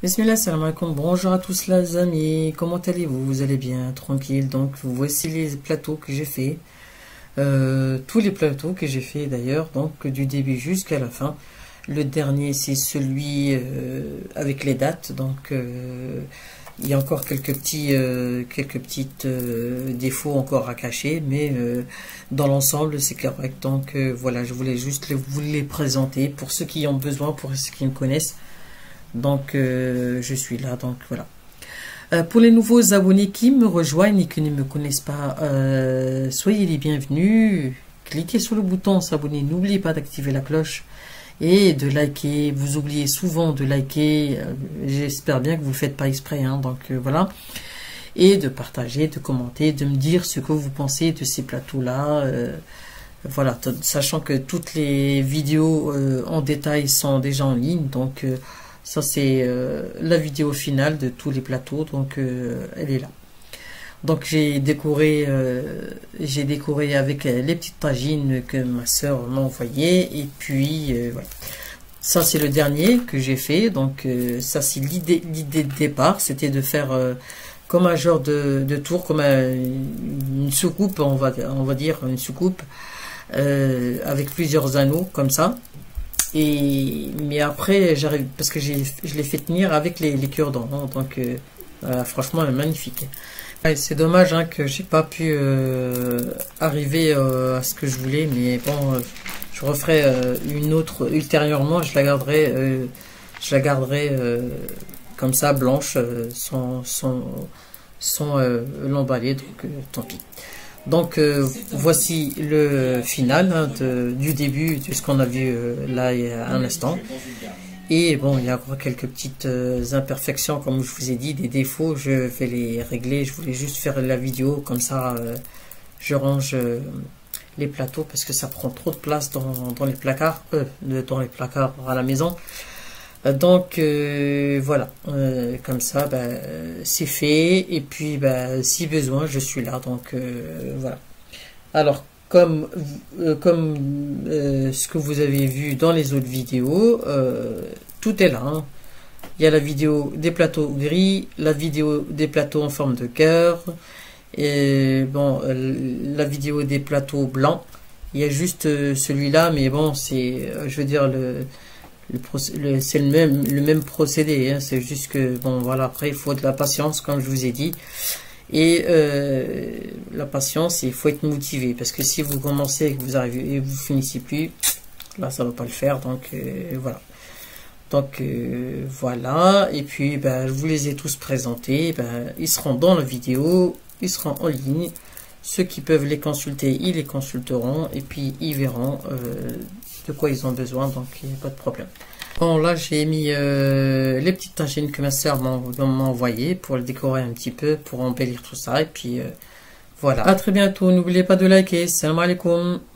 Bismillah, salam alaikum, bonjour à tous les amis, comment allez-vous? Vous allez bien, tranquille. Donc voici les plateaux que j'ai fait, tous les plateaux que j'ai fait d'ailleurs, donc du début jusqu'à la fin. Le dernier c'est celui avec les dates, donc il y a encore quelques petites défauts encore à cacher, mais dans l'ensemble c'est correct. Donc voilà, je voulais juste vous les présenter pour ceux qui ont besoin, pour ceux qui me connaissent. Donc je suis là, donc voilà. Pour les nouveaux abonnés qui me rejoignent et qui ne me connaissent pas, soyez les bienvenus. Cliquez sur le bouton s'abonner, n'oubliez pas d'activer la cloche et de liker. Vous oubliez souvent de liker, j'espère bien que vous ne le faites pas exprès, hein, donc voilà. Et de partager, de commenter, de me dire ce que vous pensez de ces plateaux-là. Voilà, sachant que toutes les vidéos en détail sont déjà en ligne, donc ça c'est la vidéo finale de tous les plateaux, donc elle est là. Donc j'ai décoré avec les petites tagines que ma soeur m'a envoyées, et puis voilà. Ça c'est le dernier que j'ai fait, donc ça c'est l'idée de départ, c'était de faire comme un genre de tour, comme une soucoupe, on va dire une soucoupe avec plusieurs anneaux comme ça. Mais après j'arrive, parce que je l'ai fait tenir avec les cure-dents, hein, donc franchement magnifique. C'est dommage, hein, que j'ai pas pu arriver à ce que je voulais, mais bon, je referai une autre ultérieurement. Je la garderai comme ça, blanche, sans l'emballer, donc tant pis. Donc voici le final, hein, du début de ce qu'on a vu là il y a un instant. Et bon, il y a encore quelques petites imperfections, comme je vous ai dit, des défauts, je vais les régler. Je voulais juste faire la vidéo, comme ça je range les plateaux, parce que ça prend trop de place dans les placards, à la maison. Donc voilà, comme ça c'est fait, et puis si besoin je suis là, donc voilà. Alors comme ce que vous avez vu dans les autres vidéos, tout est là, hein. Il y a la vidéo des plateaux gris, la vidéo des plateaux en forme de cœur, et bon, la vidéo des plateaux blancs. Il y a juste celui-là, mais bon, c'est je veux dire c'est le même procédé, hein. C'est juste que bon voilà, après il faut de la patience, comme je vous ai dit, et la patience, il faut être motivé, parce que si vous commencez et que vous arrivez et vous finissez plus, là ça va pas le faire. Donc voilà, donc voilà. Et puis je vous les ai tous présentés, ils seront dans la vidéo, ils seront en ligne. Ceux qui peuvent les consulter, ils les consulteront, et puis ils verront de quoi ils ont besoin, donc il n'y a pas de problème. Bon, là j'ai mis les petites tagines que ma soeur m'a envoyées pour le décorer un petit peu, pour embellir tout ça, et puis voilà. À très bientôt, n'oubliez pas de liker. Salam alaikum.